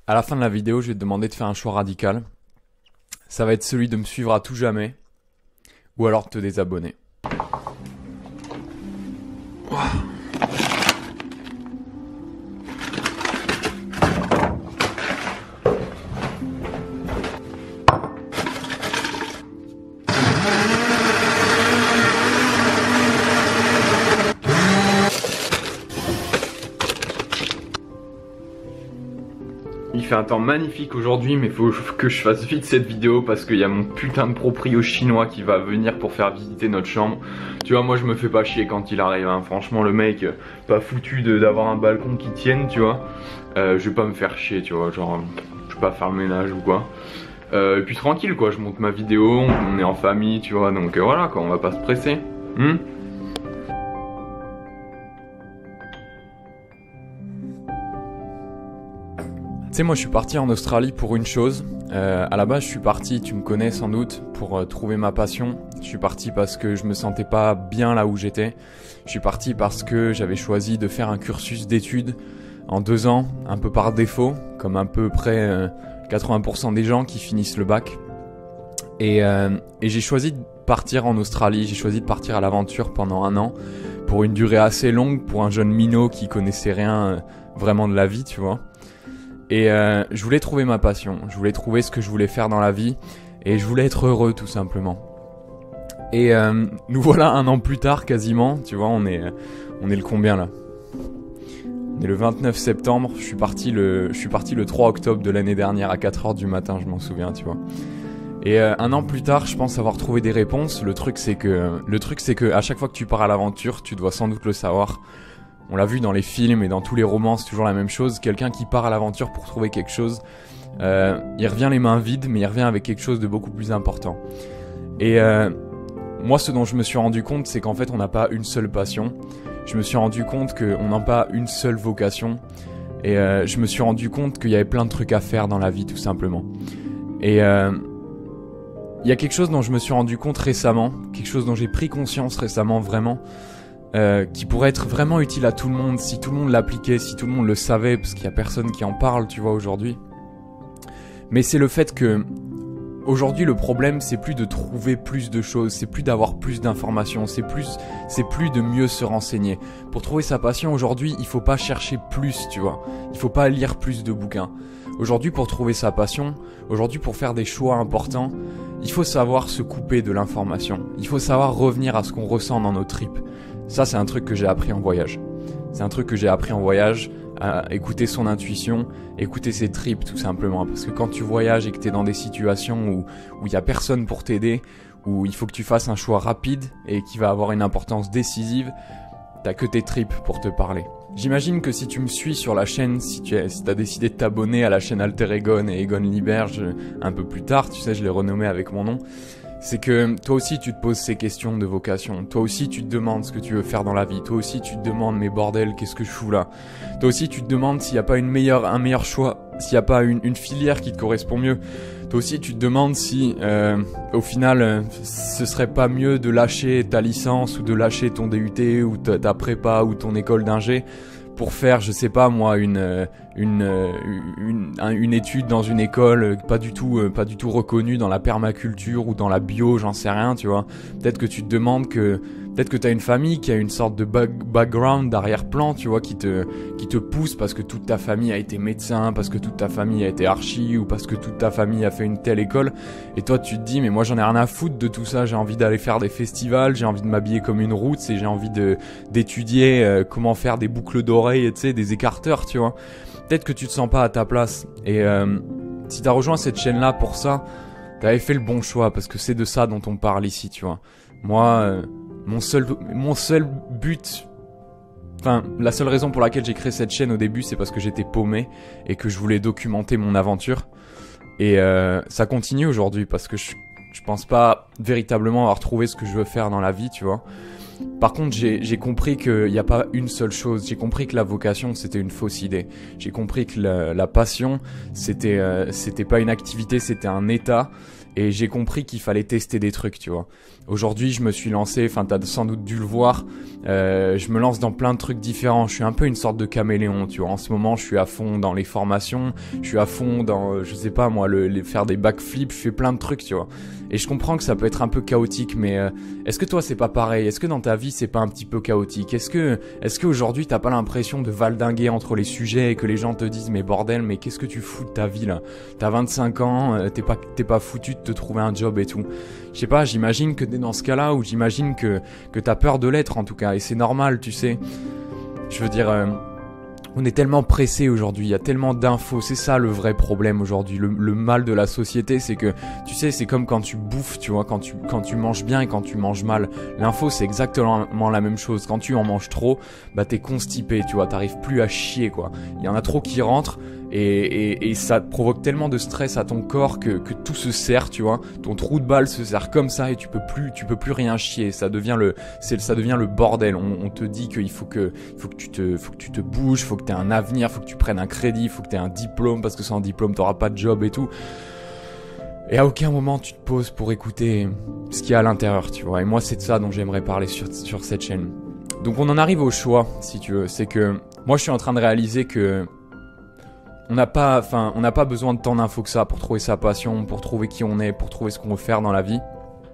À la fin de la vidéo, je vais te demander de faire un choix radical. Ça va être celui de me suivre à tout jamais, ou alors de te désabonner. Il fait un temps magnifique aujourd'hui, mais faut que je fasse vite cette vidéo parce qu'il y a mon putain de proprio chinois qui va venir pour faire visiter notre chambre. Tu vois, moi je me fais pas chier quand il arrive, hein. Franchement, le mec, pas foutu d'avoir un balcon qui tienne, tu vois. Je vais pas me faire chier, tu vois, genre, je vais pas faire le ménage ou quoi. Et puis tranquille, quoi, je monte ma vidéo, on est en famille, tu vois, donc voilà, quoi, on va pas se presser. Tu sais, moi je suis parti en Australie pour une chose. À la base je suis parti, tu me connais sans doute, pour trouver ma passion. Je suis parti parce que je me sentais pas bien là où j'étais. Je suis parti parce que j'avais choisi de faire un cursus d'études en 2 ans, un peu par défaut, comme à peu près 80% des gens qui finissent le bac. Et j'ai choisi de partir en Australie, j'ai choisi de partir à l'aventure pendant 1 an, pour une durée assez longue, pour un jeune minot qui connaissait rien vraiment de la vie, tu vois. Et je voulais trouver ma passion, je voulais trouver ce que je voulais faire dans la vie, et je voulais être heureux tout simplement. Et nous voilà 1 an plus tard quasiment, tu vois, on est le combien là? On est le 29 septembre, je suis parti le 3 octobre de l'année dernière à 4h du matin, je m'en souviens, tu vois. Et 1 an plus tard, je pense avoir trouvé des réponses. Le truc c'est que à chaque fois que tu pars à l'aventure, tu dois sans doute le savoir. On l'a vu dans les films et dans tous les romans, c'est toujours la même chose. Quelqu'un qui part à l'aventure pour trouver quelque chose, il revient les mains vides, mais il revient avec quelque chose de beaucoup plus important. Et moi, ce dont je me suis rendu compte, c'est qu'en fait, on n'a pas une seule passion. Je me suis rendu compte qu'on n'a pas une seule vocation. Et je me suis rendu compte qu'il y avait plein de trucs à faire dans la vie, tout simplement. Et il y a quelque chose dont je me suis rendu compte récemment, quelque chose dont j'ai pris conscience récemment, vraiment, qui pourrait être vraiment utile à tout le monde si tout le monde l'appliquait, si tout le monde le savait, parce qu'il y a personne qui en parle, tu vois, aujourd'hui. Mais c'est le fait que aujourd'hui, le problème, c'est plus de trouver plus de choses, c'est plus d'avoir plus d'informations, c'est plus de mieux se renseigner. Pour trouver sa passion aujourd'hui, il faut pas chercher plus, tu vois. Il faut pas lire plus de bouquins. Aujourd'hui, pour trouver sa passion, aujourd'hui, pour faire des choix importants, il faut savoir se couper de l'information. Il faut savoir revenir à ce qu'on ressent dans nos tripes. Ça, c'est un truc que j'ai appris en voyage. C'est un truc que j'ai appris en voyage, à écouter son intuition, écouter ses tripes tout simplement. Parce que quand tu voyages et que t'es dans des situations où y a personne pour t'aider, où il faut que tu fasses un choix rapide et qui va avoir une importance décisive, t'as que tes tripes pour te parler. J'imagine que si tu me suis sur la chaîne, si t'as décidé de t'abonner à la chaîne Alter Egon et Egon Liberge un peu plus tard, tu sais, je l'ai renommé avec mon nom, c'est que toi aussi tu te poses ces questions de vocation, toi aussi tu te demandes ce que tu veux faire dans la vie, toi aussi tu te demandes mais bordel qu'est-ce que je fous là, toi aussi tu te demandes s'il n'y a pas un meilleur choix, s'il n'y a pas une filière qui te correspond mieux, toi aussi tu te demandes si au final ce serait pas mieux de lâcher ta licence ou de lâcher ton DUT ou ta prépa ou ton école d'ingé pour faire, je sais pas moi, une étude dans une école pas du tout reconnue dans la permaculture ou dans la bio, j'en sais rien, tu vois. Peut-être que tu te demandes peut-être que t'as une famille qui a une sorte de background d'arrière-plan, tu vois, qui te pousse parce que toute ta famille a été médecin, parce que toute ta famille a été archi ou parce que toute ta famille a fait une telle école. Et toi, tu te dis, mais moi, j'en ai rien à foutre de tout ça. J'ai envie d'aller faire des festivals, j'ai envie de m'habiller comme une route et j'ai envie d'étudier comment faire des boucles d'oreilles, tu sais, des écarteurs, tu vois. Peut-être que tu te sens pas à ta place. Et si t'as rejoint cette chaîne-là pour ça, t'avais fait le bon choix parce que c'est de ça dont on parle ici, tu vois. Moi, mon seul but, enfin, la seule raison pour laquelle j'ai créé cette chaîne au début, c'est parce que j'étais paumé et que je voulais documenter mon aventure. Et ça continue aujourd'hui parce que je pense pas véritablement avoir trouvé ce que je veux faire dans la vie, tu vois. Par contre, j'ai compris qu'il n'y a pas une seule chose. J'ai compris que la vocation, c'était une fausse idée. J'ai compris que la passion, c'était pas une activité, c'était un état. et j'ai compris qu'il fallait tester des trucs, tu vois. Aujourd'hui, je me suis lancé, enfin t'as sans doute dû le voir, je me lance dans plein de trucs différents. Je suis un peu une sorte de caméléon, tu vois. En ce moment, je suis à fond dans les formations, je suis à fond dans, je sais pas moi, faire des backflips, je fais plein de trucs, tu vois. Et je comprends que ça peut être un peu chaotique, mais est-ce que toi c'est pas pareil? Est-ce que dans ta vie c'est pas un petit peu chaotique? Est-ce que aujourd'hui t'as pas l'impression de valdinguer entre les sujets et que les gens te disent mais bordel, mais qu'est-ce que tu fous de ta vie là? T'as 25 ans, t'es pas foutu de te trouver un job et tout. Je sais pas, j'imagine que t'es dans ce cas-là, ou j'imagine que t'as peur de l'être en tout cas, et c'est normal, tu sais. Je veux dire, on est tellement pressé aujourd'hui, il y a tellement d'infos, c'est ça le vrai problème aujourd'hui, le mal de la société, c'est que, tu sais, c'est comme quand tu bouffes, tu vois, quand tu manges bien et quand tu manges mal. L'info, c'est exactement la même chose. Quand tu en manges trop, bah t'es constipé, tu vois, t'arrives plus à chier, quoi. Il y en a trop qui rentrent, et ça provoque tellement de stress à ton corps que tout se serre, tu vois. Ton trou de balle se serre comme ça et tu peux plus rien chier. Ça devient le bordel. On te dit qu'il faut que tu te bouges, faut que t'aies un avenir, faut que tu prennes un crédit, faut que t'aies un diplôme parce que sans diplôme t'auras pas de job et tout. Et à aucun moment tu te poses pour écouter ce qu'il y a à l'intérieur, tu vois. Et moi c'est de ça dont j'aimerais parler sur cette chaîne. Donc on en arrive au choix, si tu veux. C'est que moi je suis en train de réaliser que on n'a pas besoin de tant d'infos que ça pour trouver sa passion, pour trouver qui on est, pour trouver ce qu'on veut faire dans la vie.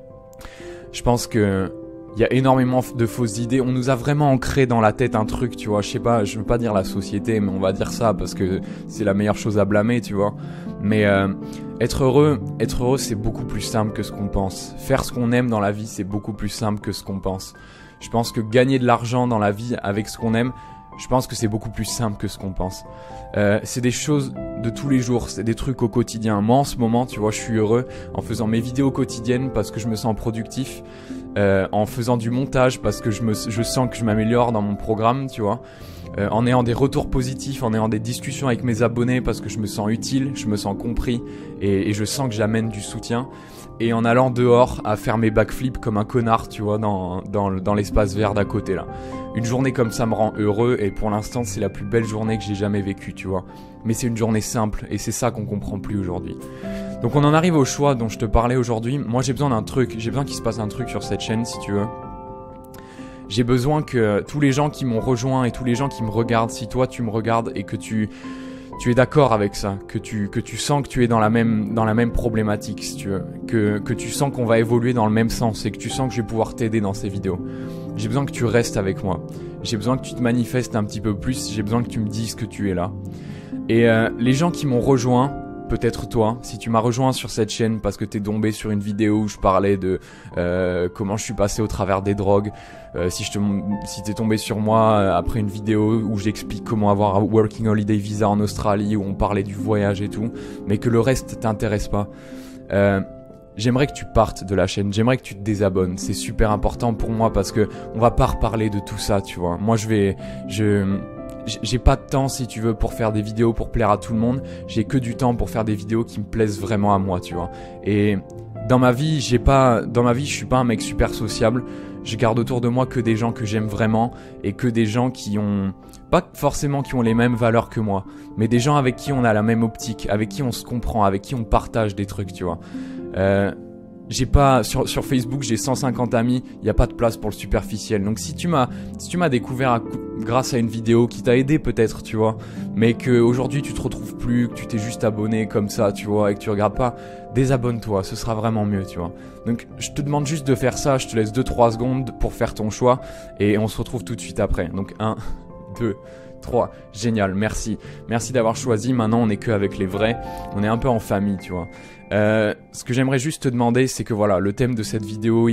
Je pense que il y a énormément de fausses idées. On nous a vraiment ancré dans la tête un truc, tu vois. Je sais pas, je veux pas dire la société, mais on va dire ça parce que c'est la meilleure chose à blâmer, tu vois. Mais être heureux, c'est beaucoup plus simple que ce qu'on pense. Faire ce qu'on aime dans la vie, c'est beaucoup plus simple que ce qu'on pense. Je pense que gagner de l'argent dans la vie avec ce qu'on aime, je pense que c'est beaucoup plus simple que ce qu'on pense. C'est des choses de tous les jours, c'est des trucs au quotidien. Moi en ce moment, tu vois, je suis heureux en faisant mes vidéos quotidiennes parce que je me sens productif, en faisant du montage parce que je sens que je m'améliore dans mon programme, tu vois. En ayant des retours positifs, en ayant des discussions avec mes abonnés parce que je me sens utile, je me sens compris et je sens que j'amène du soutien. Et en allant dehors à faire mes backflips comme un connard, tu vois, dans l'espace vert d'à côté là. Une journée comme ça me rend heureux et pour l'instant c'est la plus belle journée que j'ai jamais vécue, tu vois. Mais c'est une journée simple et c'est ça qu'on comprend plus aujourd'hui. Donc on en arrive au choix dont je te parlais aujourd'hui. Moi j'ai besoin d'un truc, j'ai besoin qu'il se passe un truc sur cette chaîne si tu veux. J'ai besoin que tous les gens qui m'ont rejoint et tous les gens qui me regardent, si toi tu me regardes et que tu es d'accord avec ça, que tu sens que tu es dans la même problématique si tu veux, que tu sens qu'on va évoluer dans le même sens et que tu sens que je vais pouvoir t'aider dans ces vidéos. J'ai besoin que tu restes avec moi. J'ai besoin que tu te manifestes un petit peu plus, j'ai besoin que tu me dises que tu es là. Et les gens qui m'ont t'es peut-être toi, si tu m'as rejoint sur cette chaîne parce que t'es tombé sur une vidéo où je parlais de comment je suis passé au travers des drogues, si t'es tombé sur moi après une vidéo où j'explique comment avoir un Working Holiday Visa en Australie, où on parlait du voyage et tout, mais que le reste t'intéresse pas, j'aimerais que tu partes de la chaîne, j'aimerais que tu te désabonnes, c'est super important pour moi parce que on va pas reparler de tout ça, tu vois. Moi j'ai pas de temps si tu veux pour faire des vidéos pour plaire à tout le monde, j'ai que du temps pour faire des vidéos qui me plaisent vraiment à moi, tu vois. Et dans ma vie, je suis pas un mec super sociable, je garde autour de moi que des gens que j'aime vraiment et que des gens qui ont pas forcément qui ont les mêmes valeurs que moi, mais des gens avec qui on a la même optique, avec qui on se comprend, avec qui on partage des trucs, tu vois. J'ai pas sur Facebook, j'ai 150 amis, il y a pas de place pour le superficiel. Donc si tu m'as découvert grâce à une vidéo qui t'a aidé peut-être, tu vois, mais que aujourd'hui tu te retrouves plus, que tu t'es juste abonné comme ça, tu vois, et que tu regardes pas, désabonne-toi, ce sera vraiment mieux, tu vois. Donc je te demande juste de faire ça, je te laisse 2-3 secondes pour faire ton choix et on se retrouve tout de suite après. Donc 1, 2, 3, génial, merci d'avoir choisi. Maintenant on est que avec les vrais, on est un peu en famille, tu vois. Ce que j'aimerais juste te demander, c'est que voilà, le thème de cette vidéo,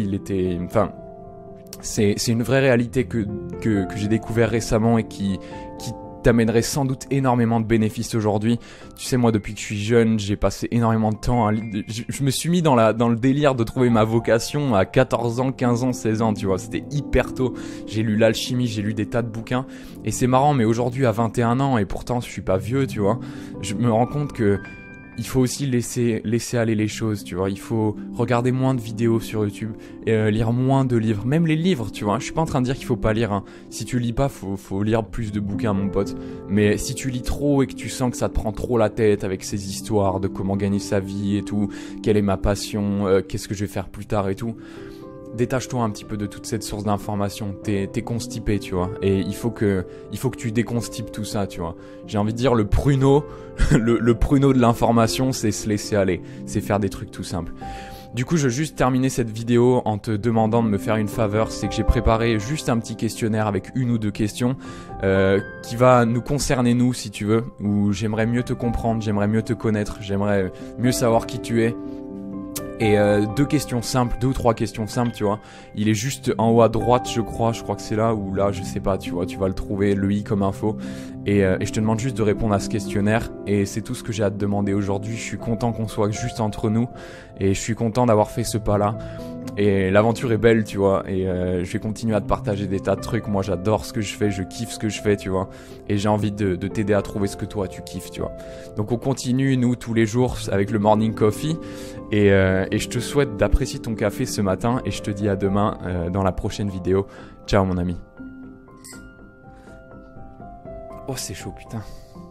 c'est une vraie réalité que j'ai découvert récemment et qui t'amènerait sans doute énormément de bénéfices aujourd'hui. Tu sais, moi depuis que je suis jeune, j'ai passé énormément de temps je me suis mis dans le délire de trouver ma vocation à 14 ans, 15 ans, 16 ans, tu vois, c'était hyper tôt. J'ai lu l'alchimie, j'ai lu des tas de bouquins et c'est marrant, mais aujourd'hui à 21 ans et pourtant je suis pas vieux, tu vois, je me rends compte que il faut aussi laisser aller les choses, tu vois. Il faut regarder moins de vidéos sur YouTube, et lire moins de livres. Même les livres, tu vois. Je suis pas en train de dire qu'il faut pas lire, hein. Si tu lis pas, faut lire plus de bouquins, mon pote. Mais si tu lis trop et que tu sens que ça te prend trop la tête avec ces histoires de comment gagner sa vie et tout, quelle est ma passion, qu'est-ce que je vais faire plus tard et tout, détache-toi un petit peu de toute cette source d'information. T'es constipé, tu vois. Et il faut que tu déconstipes tout ça, tu vois. J'ai envie de dire le pruneau, le pruneau de l'information, c'est se laisser aller. C'est faire des trucs tout simples. Du coup, je veux juste terminer cette vidéo en te demandant de me faire une faveur. C'est que j'ai préparé juste un petit questionnaire avec 1 ou 2 questions qui va nous concerner nous, si tu veux. Où j'aimerais mieux te comprendre, j'aimerais mieux te connaître, j'aimerais mieux savoir qui tu es. Et 2 questions simples, 2 ou 3 questions simples, tu vois. Il est juste en haut à droite, je crois que c'est là, ou là, je sais pas, tu vois, tu vas le trouver, le i comme info. Et je te demande juste de répondre à ce questionnaire, et c'est tout ce que j'ai à te demander aujourd'hui. Je suis content qu'on soit juste entre nous, et je suis content d'avoir fait ce pas-là. Et l'aventure est belle, tu vois, et je vais continuer à te partager des tas de trucs. Moi, j'adore ce que je fais, je kiffe ce que je fais, tu vois, et j'ai envie de t'aider à trouver ce que toi tu kiffes, tu vois. Donc on continue, nous, tous les jours avec le morning coffee, et je te souhaite d'apprécier ton café ce matin, et je te dis à demain dans la prochaine vidéo. Ciao mon ami. Oh, c'est chaud, putain.